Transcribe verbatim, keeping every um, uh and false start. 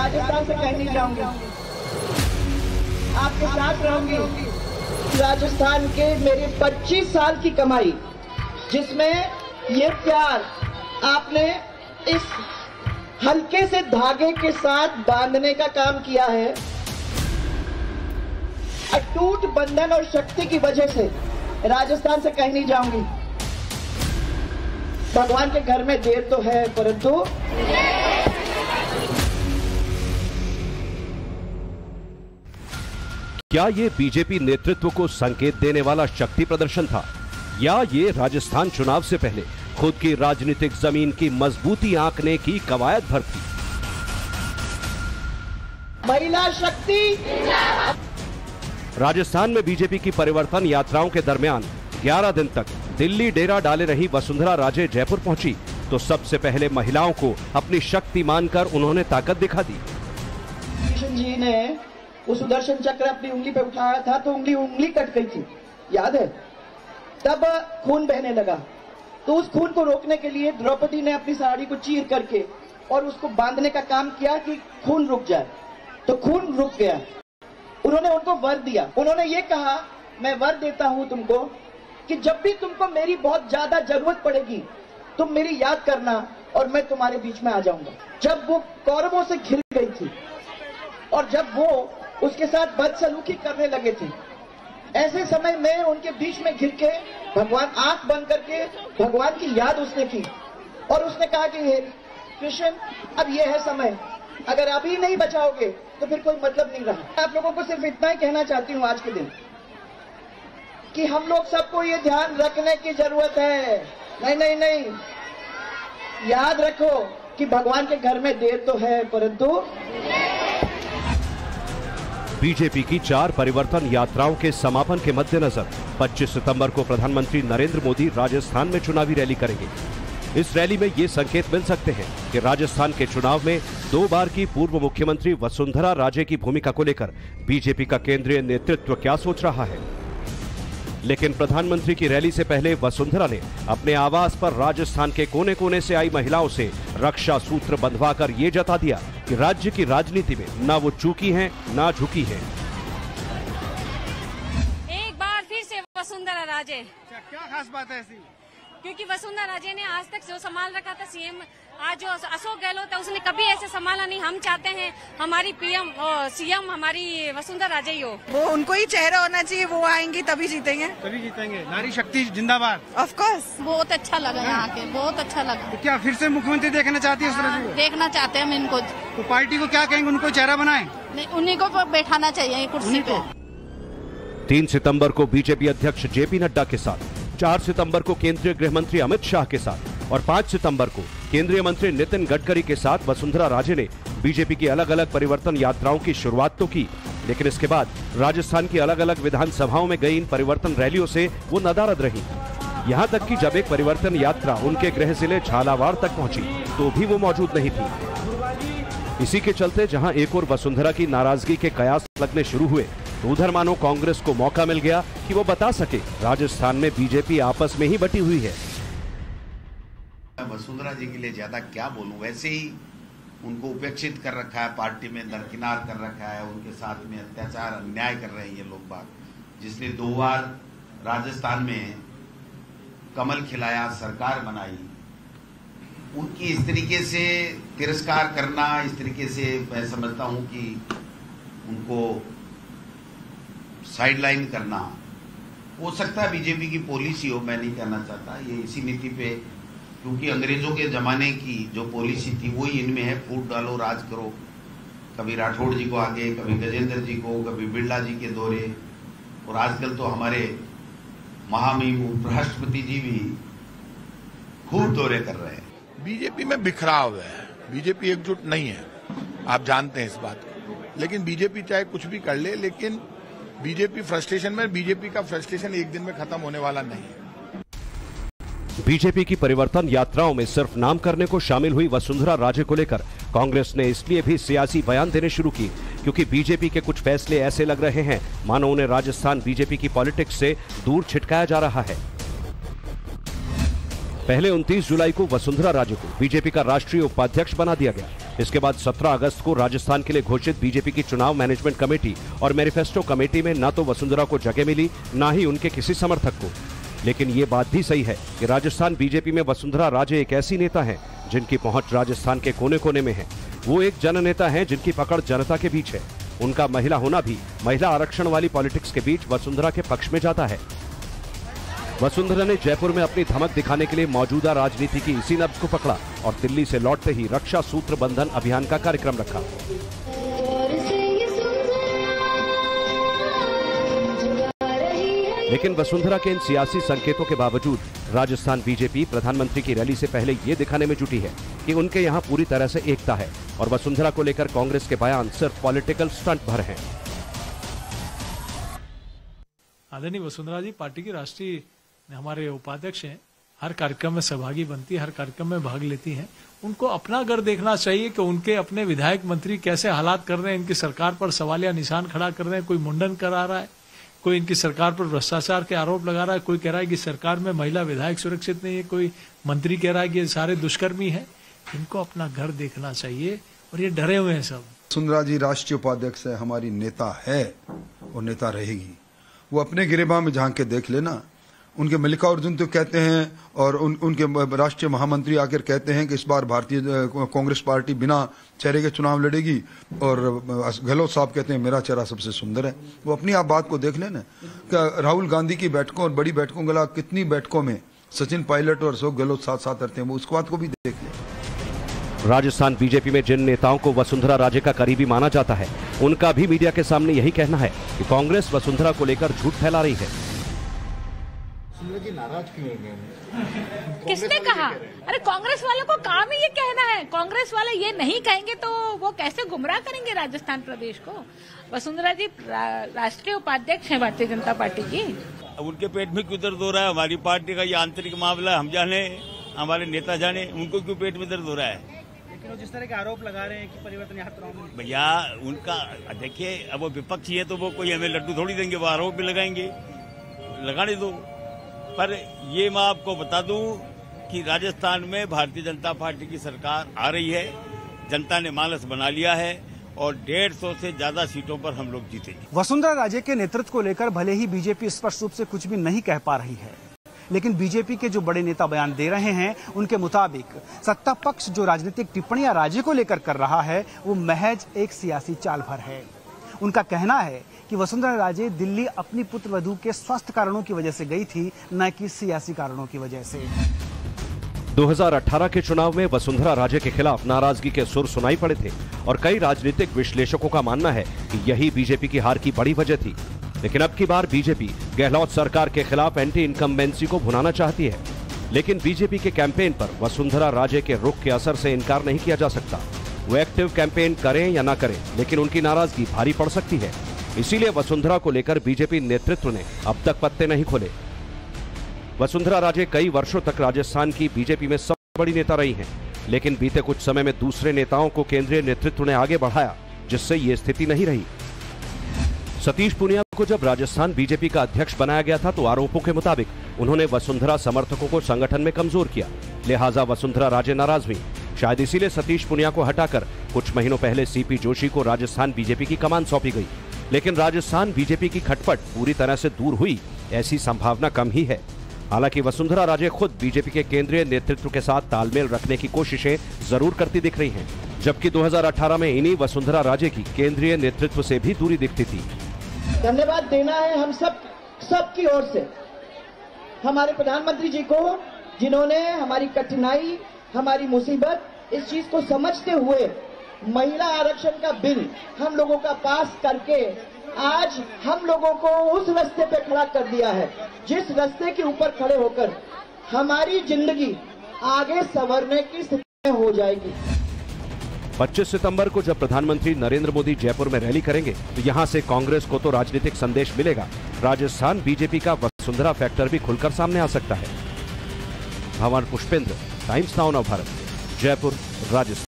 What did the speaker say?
राजस्थान से कहीं नहीं जाऊंगी, आपके साथ रहूंगी। राजस्थान के मेरे पच्चीस साल की कमाई, जिसमें ये प्यार आपने इस हल्के से धागे के साथ बांधने का काम किया है। अटूट बंधन और शक्ति की वजह से राजस्थान से कहीं नहीं जाऊंगी। भगवान के घर में देर तो है, परंतु क्या ये बीजेपी नेतृत्व को संकेत देने वाला शक्ति प्रदर्शन था, या ये राजस्थान चुनाव से पहले खुद की राजनीतिक जमीन की मजबूती आंकने की कवायद भर थी? महिला शक्ति। राजस्थान में बीजेपी की परिवर्तन यात्राओं के दरमियान ग्यारह दिन तक दिल्ली डेरा डाले रही वसुंधरा राजे जयपुर पहुंची तो सबसे पहले महिलाओं को अपनी शक्ति मानकर उन्होंने ताकत दिखा दी। कृष्ण जी ने वो सुदर्शन चक्र अपनी उंगली पे उठाया था तो उंगली उंगली कट गई थी, याद है? तब खून बहने लगा, तो उस खून को रोकने के लिए द्रौपदी ने अपनी साड़ी को चीर करके और उसको बांधने का काम किया कि खून रुक जाए, तो खून रुक गया। उन्होंने उनको वर दिया, उन्होंने ये कहा, मैं वर देता हूं तुमको कि जब भी तुमको मेरी बहुत ज्यादा जरूरत पड़ेगी तुम मेरी याद करना और मैं तुम्हारे बीच में आ जाऊंगा। जब वो कौरवों से घिर गई थी और जब वो उसके साथ बदसलूकी करने लगे थे, ऐसे समय में उनके बीच में घिर के भगवान आंख बंद करके भगवान की याद उसने की और उसने कहा कि हे कृष्ण, अब ये है समय, अगर अभी नहीं बचाओगे तो फिर कोई मतलब नहीं रहा। आप लोगों को सिर्फ इतना ही कहना चाहती हूँ आज के दिन कि हम लोग सबको ये ध्यान रखने की जरूरत है। नहीं नहीं नहीं, याद रखो कि भगवान के घर में देर तो है, परंतु बीजेपी की चार परिवर्तन यात्राओं के समापन के मद्देनजर पच्चीस सितंबर को प्रधानमंत्री नरेंद्र मोदी राजस्थान में चुनावी रैली करेंगे। इस रैली में ये संकेत मिल सकते हैं कि राजस्थान के चुनाव में दो बार की पूर्व मुख्यमंत्री वसुंधरा राजे की भूमिका को लेकर बीजेपी का केंद्रीय नेतृत्व क्या सोच रहा है। लेकिन प्रधानमंत्री की रैली से पहले वसुंधरा ने अपने आवास पर राजस्थान के कोने कोने से आई महिलाओं से रक्षा सूत्र बंधवाकर ये जता दिया कि राज्य की राजनीति में ना वो चूकी हैं ना झुकी हैं। एक बार फिर से वसुंधरा राजे। क्या खास बात है ऐसी? क्योंकि वसुंधरा राजे ने आज तक जो संभाल रखा था सीएम, आज जो अशोक गहलोत है उसने कभी ऐसे संभाला नहीं। हम चाहते हैं हमारी पीएम सीएम हमारी वसुंधरा राजे ही हो। वो उनको ही चेहरा होना चाहिए, वो आएंगी तभी जीतेंगे। तभी जीतेंगे। नारी शक्ति जिंदाबाद। Of course. बहुत अच्छा लगा यहाँ के, बहुत अच्छा लगा। तो क्या फिर से मुख्यमंत्री देखना चाहती है? हाँ, देखना चाहते हैं हम इनको। तो पार्टी को क्या कहेंगे, उनको चेहरा बनाए? नहीं, उन्हीं को बैठाना चाहिए कुर्सी पे। तीन सितंबर को बीजेपी अध्यक्ष जेपी नड्डा के साथ, चार सितंबर को केंद्रीय गृह मंत्री अमित शाह के साथ और पाँच सितंबर को केंद्रीय मंत्री नितिन गडकरी के साथ वसुंधरा राजे ने बीजेपी की अलग अलग परिवर्तन यात्राओं की शुरुआत तो की, लेकिन इसके बाद राजस्थान की अलग अलग विधानसभाओं में गई इन परिवर्तन रैलियों से वो नदारद रही। यहाँ तक कि जब एक परिवर्तन यात्रा उनके गृह जिले झालावाड़ तक पहुंची तो भी वो मौजूद नहीं थी। इसी के चलते जहां एक और वसुंधरा की नाराजगी के कयास लगने शुरू हुए तो उधर मानो कांग्रेस को मौका मिल गया कि वो बता सके राजस्थान में बीजेपी आपस में ही बटी हुई है। वसुंधरा जी के लिए ज्यादा क्या बोलूं, वैसे ही उनको उपेक्षित कर रखा है, पार्टी में दरकिनार कर रखा है, उनके साथ में अत्याचार अन्याय कर रहे हैं ये लोग बाग, जिसने दो बार राजस्थान में कमल खिलाया, सरकार बनाई, उनकी इस तरीके से तिरस्कार करना, इस तरीके से मैं समझता हूं कि उनको साइडलाइन करना हो सकता है बीजेपी की पॉलिसी हो, मैं नहीं कहना चाहता। ये इसी नीति पे, क्योंकि अंग्रेजों के जमाने की जो पॉलिसी थी वही इनमें है, फूट डालो राज करो, कभी राठौड़ जी को आगे, कभी गजेंद्र जी को, कभी बिरला जी के दौरे, और आजकल तो हमारे महामहिम उपराष्ट्रपति जी भी खूब दौरे कर रहे हैं। बीजेपी में बिखराव है, बीजेपी एकजुट नहीं है, आप जानते हैं इस बात को। लेकिन बीजेपी चाहे कुछ भी कर ले, लेकिन बीजेपी फ्रस्ट्रेशन में, बीजेपी का फ्रस्ट्रेशन एक दिन में खत्म होने वाला नहीं है। बीजेपी की परिवर्तन यात्राओं में सिर्फ नाम करने को शामिल हुई वसुंधरा राजे को लेकर कांग्रेस ने इसलिए भी सियासी बयान देने शुरू किए क्योंकि बीजेपी के कुछ फैसले ऐसे लग रहे हैं मानो उन्हें राजस्थान बीजेपी की पॉलिटिक्स से दूर छिटकाया जा रहा है। पहले उनतीस जुलाई को वसुंधरा राजे को बीजेपी का राष्ट्रीय उपाध्यक्ष बना दिया गया। इसके बाद सत्रह अगस्त को राजस्थान के लिए घोषित बीजेपी की चुनाव मैनेजमेंट कमेटी और मैनिफेस्टो कमेटी में न तो वसुंधरा को जगह मिली, न ही उनके किसी समर्थक को। लेकिन ये बात भी सही है कि राजस्थान बीजेपी में वसुंधरा राजे एक ऐसी नेता हैं जिनकी पहुंच राजस्थान के कोने कोने में है। वो एक जननेता हैं जिनकी पकड़ जनता के बीच है। उनका महिला होना भी महिला आरक्षण वाली पॉलिटिक्स के बीच वसुंधरा के पक्ष में जाता है। वसुंधरा ने जयपुर में अपनी धमक दिखाने के लिए मौजूदा राजनीति की इसी नब्ज को पकड़ा और दिल्ली से लौटते ही रक्षा सूत्र बंधन अभियान का कार्यक्रम रखा। लेकिन वसुंधरा के इन सियासी संकेतों के बावजूद राजस्थान बीजेपी प्रधानमंत्री की रैली से पहले ये दिखाने में जुटी है कि उनके यहाँ पूरी तरह से एकता है और वसुंधरा को लेकर कांग्रेस के बयान सिर्फ पॉलिटिकल स्टंट भर हैं। आदरणीय वसुंधरा जी पार्टी की राष्ट्रीय हमारे उपाध्यक्ष हैं, हर कार्यक्रम में सहभागी बनती है, हर कार्यक्रम में भाग लेती हैं। उनको अपना घर देखना चाहिए कि उनके अपने विधायक मंत्री कैसे हालात कर रहे हैं, इनकी सरकार पर सवालिया निशान खड़ा कर रहे हैं। कोई मुंडन करा रहा है, कोई इनकी सरकार पर भ्रष्टाचार के आरोप लगा रहा है, कोई कह रहा है कि सरकार में महिला विधायक सुरक्षित नहीं है, कोई मंत्री कह रहा है कि ये सारे दुष्कर्मी हैं। इनको अपना घर देखना चाहिए और ये डरे हुए हैं सब। वसुंधरा जी राष्ट्रीय उपाध्यक्ष है, हमारी नेता है और नेता रहेगी। वो अपने गिरेबान में झांक के देख लेना। उनके मल्लिकार्जुन तो कहते हैं और उन, उनके राष्ट्रीय महामंत्री आकर कहते हैं कि इस बार भारतीय कांग्रेस पार्टी बिना चेहरे के चुनाव लड़ेगी और गहलोत साहब कहते हैं मेरा चेहरा सबसे सुंदर है। वो अपनी आप बात को देख लेना। क्या राहुल गांधी की बैठकों और बड़ी बैठकों के अलावा कितनी बैठकों में सचिन पायलट और अशोक गहलोत साथ साथ रहते हैं, वो उसको बात को भी देख लें। राजस्थान बीजेपी में जिन नेताओं को वसुंधरा राजे का करीबी माना जाता है, उनका भी मीडिया के सामने यही कहना है कि कांग्रेस वसुंधरा को लेकर झूठ फैला रही है। जी नाराज क्यों है? किसने कहा? अरे कांग्रेस वालों को काम ही ये कहना है। कांग्रेस वाले ये नहीं कहेंगे तो वो कैसे गुमराह करेंगे राजस्थान प्रदेश को। वसुंधरा जी रा, राष्ट्रीय उपाध्यक्ष हैं भारतीय जनता पार्टी की। उनके पेट में क्यों दर्द हो रहा है? हमारी पार्टी का ये आंतरिक मामला हम जाने, हमारे नेता जाने, उनको क्यों पेट में दर्द हो रहा है? लेकिन जिस तरह के आरोप लगा रहे हैं कि परिवर्तन यात्राओं में, भैया उनका देखिए, अब वो विपक्षी है तो वो कोई हमें लड्डू थोड़ी देंगे, वो आरोप भी लगाएंगे, लगाने दो। पर ये मैं आपको बता दूं कि राजस्थान में भारतीय जनता पार्टी की सरकार आ रही है, जनता ने मानस बना लिया है और डेढ़ सौ से ज्यादा सीटों पर हम लोग जीतेंगे। वसुंधरा राजे के नेतृत्व को लेकर भले ही बीजेपी स्पष्ट रूप से कुछ भी नहीं कह पा रही है, लेकिन बीजेपी के जो बड़े नेता बयान दे रहे हैं उनके मुताबिक सत्ता पक्ष जो राजनीतिक टिप्पणियां राज्य को लेकर कर रहा है वो महज एक सियासी चाल भर है। उनका कहना है कि वसुंधरा राजे दिल्ली अपनी पुत्र वधू के स्वास्थ्य कारणों की वजह से गई थी, न कि सियासी कारणों की वजह से। दो हज़ार अठारह के चुनाव में वसुंधरा राजे के खिलाफ नाराजगी के सुर सुनाई पड़े थे और कई राजनीतिक विश्लेषकों का मानना है कि यही बीजेपी की हार की बड़ी वजह थी। लेकिन अब की बार बीजेपी गहलोत सरकार के खिलाफ एंटी इनकम्बेंसी को भुनाना चाहती है। लेकिन बीजेपी के कैंपेन पर वसुंधरा राजे के रुख के असर से इनकार नहीं किया जा सकता। वो एक्टिव कैंपेन करें या ना करें, लेकिन उनकी नाराजगी भारी पड़ सकती है। इसीलिए वसुंधरा को लेकर बीजेपी नेतृत्व ने अब तक पत्ते नहीं खोले। वसुंधरा राजे कई वर्षों तक राजस्थान की बीजेपी में सबसे बड़ी नेता रही हैं, लेकिन बीते कुछ समय में दूसरे नेताओं को केंद्रीय नेतृत्व ने आगे बढ़ाया, जिससे ये स्थिति नहीं रही। सतीश पूनिया को जब राजस्थान बीजेपी का अध्यक्ष बनाया गया था तो आरोपों के मुताबिक उन्होंने वसुंधरा समर्थकों को संगठन में कमजोर किया, लिहाजा वसुंधरा राजे नाराज हुई। शायद इसीलिए सतीश पूनिया को हटाकर कुछ महीनों पहले सीपी जोशी को राजस्थान बीजेपी की कमान सौंपी गई। लेकिन राजस्थान बीजेपी की खटपट पूरी तरह से दूर हुई ऐसी संभावना कम ही है। हालांकि वसुंधरा राजे खुद बीजेपी के केंद्रीय नेतृत्व के साथ तालमेल रखने की कोशिशें जरूर करती दिख रही हैं, जबकि दो हज़ार अठारह में इन्हीं वसुंधरा राजे की केंद्रीय नेतृत्व से भी दूरी दिखती थी। धन्यवाद देना है हम सब सब की ओर से हमारे प्रधानमंत्री जी को, जिन्होंने हमारी कठिनाई, हमारी मुसीबत, इस चीज को समझते हुए महिला आरक्षण का बिल हम लोगों का पास करके आज हम लोगों को उस रास्ते पे खड़ा कर दिया है, जिस रास्ते के ऊपर खड़े होकर हमारी जिंदगी आगे संवरने की स्थिति में हो जाएगी। पच्चीस सितंबर को जब प्रधानमंत्री नरेंद्र मोदी जयपुर में रैली करेंगे तो यहां से कांग्रेस को तो राजनीतिक संदेश मिलेगा, राजस्थान बीजेपी का वसुंधरा फैक्टर भी खुलकर सामने आ सकता है। भवन पुष्पेंद्र, टाइम्स नाउ नव भारत, जयपुर, राजस्थान।